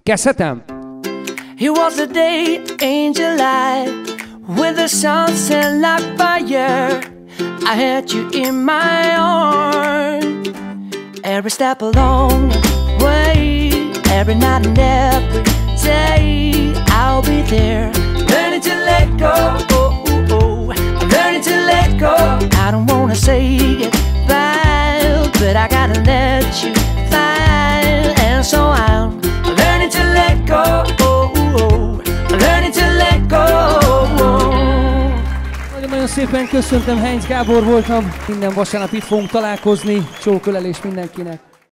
Kezdhetem? It was a day in July with the sunset like fire. I had you in my arms. Every step along the way, every night and every day, I'll be there. Learning to let go, oh, oh, oh. I'm learning to let go. I don't wanna say goodbye, but I gotta let you fly. And so I'm learning to let go, oh, oh. I'm learning to let go. Nagyon szépen köszöntöm, Heinz Gábor voltam. Minden vasárnap itt fogunk találkozni. Csókölelés mindenkinek.